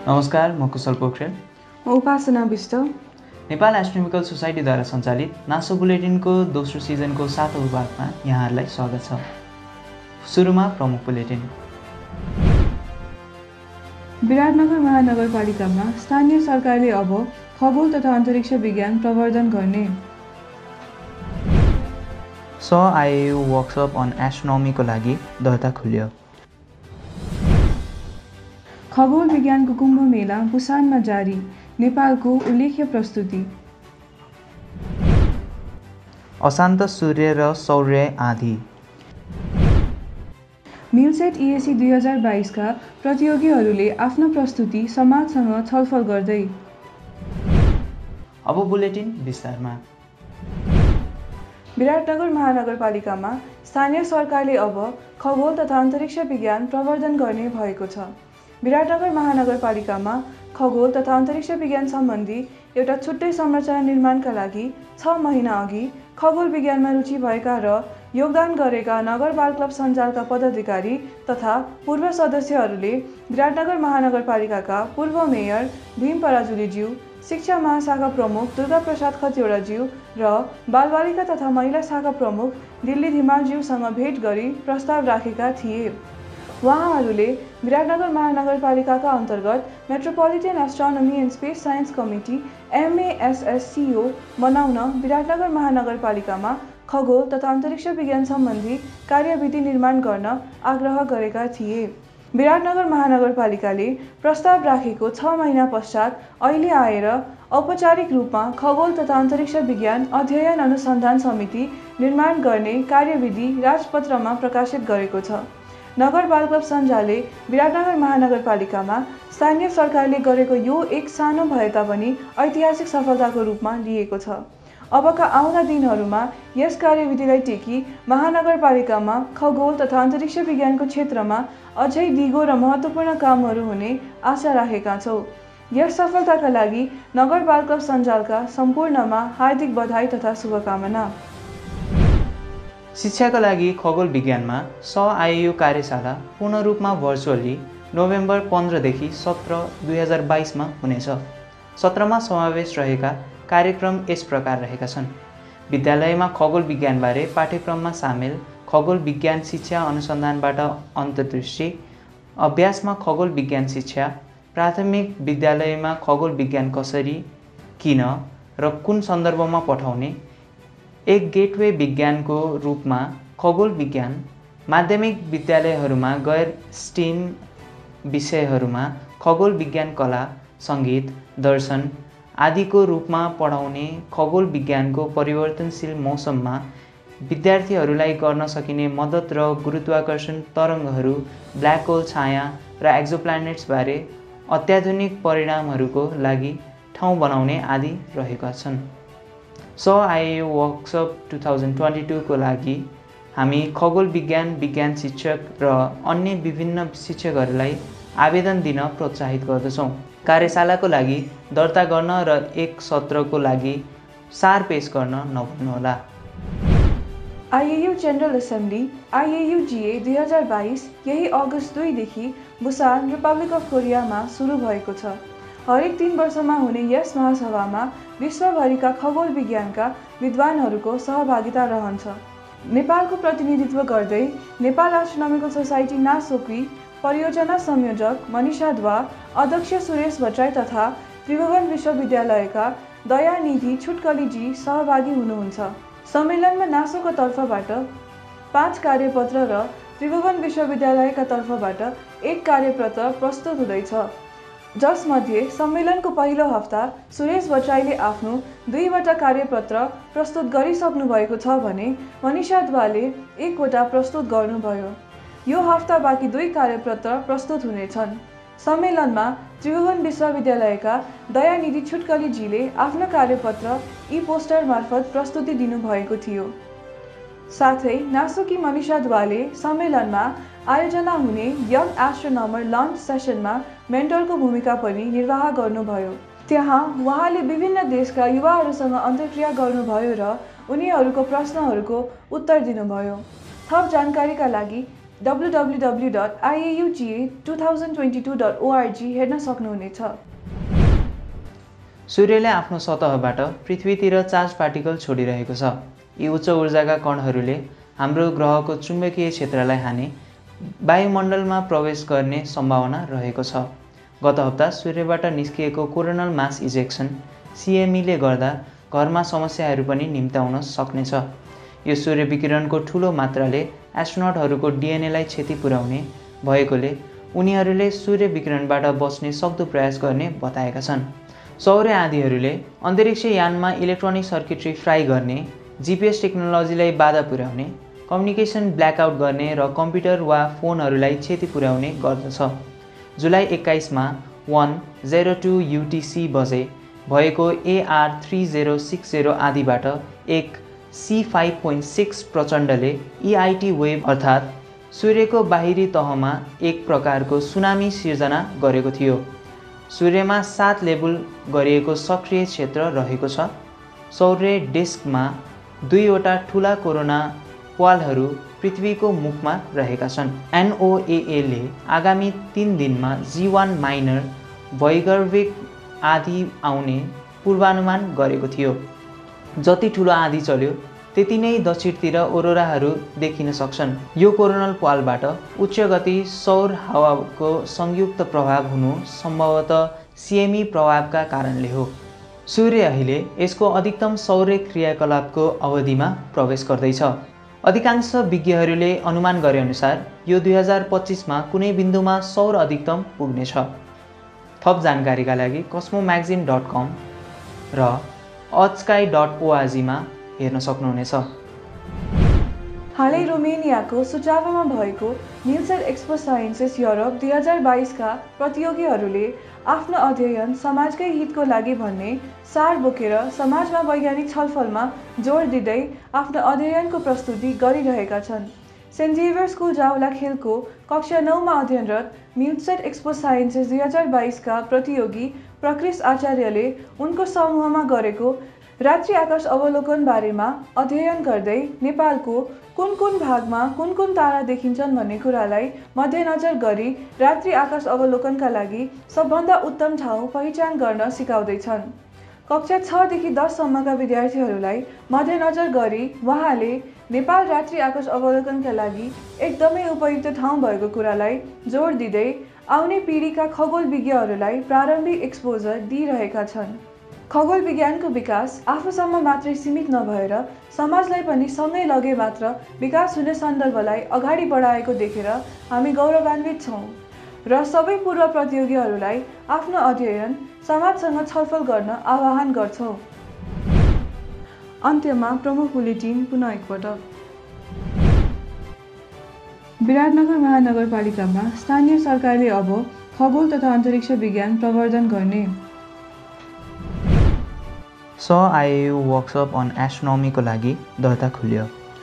नमस्कार, म कुशल पोखरेल। म उपासना विष्ट। नेपाल एस्ट्रोनोमिकल सोसाइटीद्वारा सञ्चालित नासो बुलेटिनको दोस्रो सिजनको 7औं भागमा यहाँहरूलाई स्वागत छ। सुरुमा प्रमुख बुलेटिन। विराटनगर महानगरपालिकामा स्थानीय सरकारले अब खगोल तथा अन्तरिक्ष विज्ञान प्रवर्धन गर्ने। IAU वर्कसप अन एस्ट्रोनोमीको लागि दर्ता खुल्यो। खगोल विज्ञानको कुम्भ मेला बुसानमा जारी, नेपालको उल्लेख्य प्रस्तुति। अशान्त सूर्य र सौर्य आँधी। मिलसेट EAC 2022 का प्रतियोगीहरूले आफ्नो प्रस्तुति समाजसँग छलफल गर्दै। अब बुलेटिन विस्तारमा। विराटनगर महानगरपालिकामा स्थानीय सरकारले अब खगोल तथा अन्तरिक्ष विज्ञान प्रवर्धन गर्ने भएको छ। विराटनगर महानगरपालिकामा खगोल तथा अन्तरिक्ष विज्ञान सम्बन्धी एउटा छुट्टै संरचना निर्माणका लागि 6 महिना अघि खगोल विज्ञानमा रुचि भएका र योगदान गरेका नगर बाल क्लब सञ्जालका पदाधिकारी तथा पूर्व सदस्यहरूले विराटनगर महानगरपालिकाका पूर्व मेयर भीम पराजुलीज्यू, शिक्षा महाशाखा प्रमुख दुर्गा प्रसाद खतिवडाज्यू र बालबालिका तथा महिला शाखा प्रमुख दिल्ली धिमालज्यूसँग भेट गरी प्रस्ताव राखेका थिए। उहाँहरूले विराटनगर महानगरपालिकाका अन्तर्गत metropolitan astronomy and space science committee MASSCO बनाउन विराटनगर महानगरपालिकामा खगोल तथा अन्तरिक्ष विज्ञान सम्बन्धी कार्यविधि निर्माण गर्न आग्रह गरेका थिए। विराटनगर महानगरपालिकाले प्रस्ताव राखेको 6 महिना पश्चात अहिले आएर औपचारिक रूपमा खगोल तथा अन्तरिक्ष विज्ञान अध्ययन अनुसन्धान समिति निर्माण गर्ने कार्यविधि राजपत्रमा प्रकाशित गरेको छ। नगर बाल क्लब सञ्जालले विराटनगर महानगरपालिकामा स्थानीय सरकारले गरेको यो एक सानो भए तापनि ऐतिहासिक सफलताको रूपमा लिएको छ। अबका आउँदा दिनहरूमा यस कार्यविधिलाई टेकी महानगरपालिकामा खगोल तथा अन्तरिक्ष विज्ञानको क्षेत्रमा अझै दिगो र महत्त्वपूर्ण कामहरू हुने आशा राखेका छौँ। यस सफलताका लागि नगर बाल क्लब सञ्जालका सम्पूर्णमा हार्दिक बधाई तथा शुभकामना। शिक्षाका लागि खगोल विज्ञानमा IAU कार्यशाला पूर्ण रूपमा भर्चुअली नोभेम्बर 15 देखि 17 2022 मा हुनेछ। सत्रमा समावेश रहेका कार्यक्रम यस प्रकार रहेका छन्। विद्यालयमा खगोल विज्ञानबारे पाठ्यक्रममा सामेल खगोल विज्ञान शिक्षा अनुसन्धानबाट अन्तर्दृष्टि, अभ्यासमा खगोल विज्ञान शिक्षा, प्राथमिक विद्यालयमा खगोल विज्ञान कसरी, किन र कुन सन्दर्भमा पठाउने, एक गेटवे विज्ञानको रूपमा खगोल विज्ञान, माध्यमिक विद्यालयहरूमा गैर स्टिम विषयहरूमा खगोल विज्ञान कला, सङ्गीत, दर्शन आदिको रूपमा पढाउने खगोल विज्ञानको परिवर्तनशील मौसममा विद्यार्थीहरूलाई गर्न सकिने मद्दत र गुरुत्वाकर्षण तरङ्गहरू, ब्ल्याक होल छाया र एक्जोप्लानेट्सबारे अत्याधुनिक परिणामहरूको लागि ठाउँ बनाउने आदि रहेका छन्। IAU वर्कसप 2022 को लागि हामी खगोल विज्ञान शिक्षक र अन्य विभिन्न शिक्षकहरूलाई आवेदन दिन प्रोत्साहित गर्दछौँ। कार्यशालाको लागि दर्ता गर्न र एक सत्रको लागि सार पेश गर्न नभुल्नुहोला। IAU जेनरल एसेम्ब्ली IAUGA 2022 यही अगस्त 2 देखि बुसान, रिपब्लिक अफ कोरियामा सुरु भएको छ। हरेक 3 वर्षमा हुने यस महासभामा विश्वभरिका खगोल विज्ञानका विद्वानहरूको सहभागिता रहन्छ। नेपालको प्रतिनिधित्व गर्दै नेपाल एस्ट्रोनोमिकल सोसाइटी नासोकी परियोजना संयोजक मनिषा द्वा, अध्यक्ष सुरेश भट्टराई तथा त्रिभुवन विश्वविद्यालयका दयानिधि छुटकलीजी सहभागी हुनुहुन्छ। सम्मेलनमा नासोको तर्फबाट 5 कार्यपत्र र त्रिभुवन विश्वविद्यालयका तर्फबाट 1 कार्यपत्र प्रस्तुत हुँदैछ, जसमध्ये सम्मेलनको पहिलो हप्ता सुरेश भट्टराईले आफ्नो 2वटा कार्यपत्र प्रस्तुत गरिसक्नु भएको छ भने मनिषा द्वाले 1वटा प्रस्तुत गर्नुभयो। यो हप्ता बाँकी 2 कार्यपत्र प्रस्तुत हुनेछन्। सम्मेलनमा त्रिभुवन विश्वविद्यालयका दयानिधि छुटकलीजीले आफ्नो कार्यपत्र पोस्टर मार्फत प्रस्तुति दिनुभएको थियो। साथै नासोकी मनिषा द्वाले सम्मेलनमा आयोजना हुने यङ एस्ट्रोनोमर लन्च सेसनमा मेन्टरको भूमिका पनि निर्वाह गर्नुभयो। त्यहाँ उहाँले विभिन्न देशका युवाहरूसँग अन्तर्क्रिया गर्नुभयो र उनीहरूको प्रश्नहरूको उत्तर दिनुभयो। थप जानकारीका लागि www.iauga2022.org हेर्न सक्नुहुनेछ। सूर्यले आफ्नो सतहबाट पृथ्वीतिर चार्ज पार्टिकल छोडिरहेको छ। यी उच्च ऊर्जाका कणहरूले हाम्रो ग्रहको चुम्बकीय क्षेत्रलाई हाने वायुमण्डलमा प्रवेश गर्ने सम्भावना रहेको छ। गत हप्ता सूर्यबाट निस्किएको कोरोनल मास इजेक्सन CME ले गर्दा घरमा समस्याहरू पनि निम्त्याउन सक्नेछ। यो सूर्य विकिरणको ठूलो मात्राले एस्ट्रोनटहरूको DNA लाई क्षति पुर्याउने भएकोले उनीहरूले सूर्य विकिरणबाट बच्ने सक्दो प्रयास गर्ने बताएका छन्। सौर्य आँधीहरूले अन्तरिक्ष यानमा इलेक्ट्रोनिक सर्किटरी फ्राई गर्ने, GPS टेक्नोलोजीलाई बाधा पुर्याउने, कम्युनिकेसन ब्ल्याकआउट गर्ने र कम्प्युटर वा फोनहरूलाई क्षति पुर्याउने गर्दछ। जुलाई 21 मा 1:02 UTC बजे भएको AR3060 आँधीबाट एक C5.6 प्रचण्डले EIT वेव अर्थात् सूर्यको बाहिरी तहमा एक प्रकारको सुनामी सिर्जना गरेको थियो। सूर्यमा 7 लेबल गरिएको सक्रिय क्षेत्र रहेको छ। सौर्य डिस्कमा 2वटा ठूला कोरोना प्वालहरू पृथ्वीको मुखमा रहेका छन्। NOAA ले आगामी 3 दिनमा G1 माइनर वैगर्भिक आँधी आउने पूर्वानुमान गरेको थियो। जति ठूलो आँधी चल्यो त्यति नै दक्षिणतिर औरोराहरू देखिन सक्छन्। यो कोरोनल प्वालबाट उच्च गति सौर हावाको संयुक्त प्रभाव हुनु सम्भवतः CME प्रभावका कारणले हो। सूर्य अहिले यसको अधिकतम सौर्य क्रियाकलापको अवधिमा प्रवेश गर्दैछ। अधिकांश विज्ञहरूले अनुमान गरे अनुसार यो 2025 मा कुनै बिन्दुमा सौर अधिकतम पुग्नेछ। थप जानकारीका लागि cosmomagazine.com र earthsky.org मा हेर्न सक्नुहुनेछ। हालै रोमेनियाको सुचावामा भएको निल्सन एक्सपो साइन्सेस युरोप 2022 का प्रतियोगीहरूले आफ्नो अध्ययन समाजकै हितको लागि भन्ने सार बोकेर समाजमा वैज्ञानिक छलफलमा जोड दिँदै आफ्नो अध्ययनको प्रस्तुति गरिरहेका छन्। सेन्ट जेभियर स्कुल जावलाखेलको कक्षा 9 मा अध्ययनरत निल्सन एक्सपो साइन्सेस 2022 का प्रतियोगी प्रकृष आचार्यले उनको समूहमा गरेको रात्रि आकाश अवलोकन बारेमा अध्ययन गर्दै नेपालको कुन कुन भागमा कुन कुन तारा देखिन्छन् भन्ने कुरालाई मध्यनजर गरी रात्रि आकाश अवलोकनका लागि सबभन्दा उत्तम ठाउँ पहिचान गर्न सिकाउँदैछन्। कक्षा 6 देखि 10 सम्मका विद्यार्थीहरूलाई मध्यनजर गरी उहाँले नेपाल रात्रि आकाश अवलोकनका लागि एकदमै उपयुक्त ठाउँ भएको कुरालाई जोड दिँदै आउने पिढीका खगोल विज्ञहरूलाई प्रारम्भिक एक्सपोजर दिइरहेका छन्। खगोल विज्ञानको विकास आफूसम्म मात्रै सीमित नभएर समाजलाई पनि सँगै लगे मात्र विकास हुने सन्दर्भलाई अगाडि बढाएको देखेर हामी गौरवान्वित छौँ र सबै पूर्व प्रतियोगीहरूलाई आफ्नो अध्ययन समाजसँग छलफल गर्न आह्वान गर्छौँ। अन्त्यमा प्रमुख बुलेटिन पुनः एकपटक। विराटनगर महानगरपालिकामा स्थानीय सरकारले अब खगोल तथा अन्तरिक्ष विज्ञान प्रवर्धन गर्ने। IAU वर्कसप अन एस्ट्रोनोमीको लागि दर्ता खुल्यो।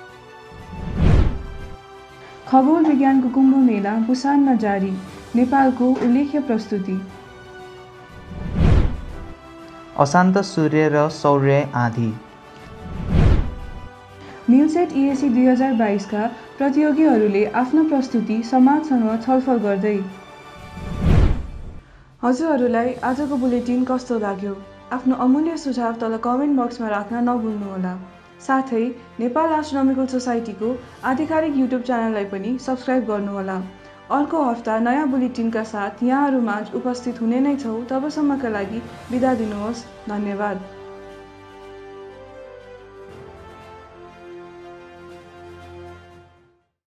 खगोल विज्ञानको कुम्भ मेला बुसानमा जारी, नेपालको उल्लेख्य प्रस्तुति। अशान्त सूर्य र सौर्य आँधी। निल्सेट EAC 2022 का प्रतियोगीहरूले आफ्नो प्रस्तुति समाजसँग छलफल गर्दै। हजुरहरूलाई आजको बुलेटिन कस्तो लाग्यो? आफ्नो अमूल्य सुझाव तल कमेन्ट बक्समा राख्न नभुल्नुहोला। साथै नेपाल एस्ट्रोनोमिकल सोसाइटीको आधिकारिक युट्युब च्यानललाई पनि सब्स्क्राइब गर्नुहोला। अर्को हप्ता नयाँ बुलेटिनका साथ यहाँहरूमाझ उपस्थित हुने नै छौँ। तबसम्मका लागि बिदा दिनुहोस्। धन्यवाद।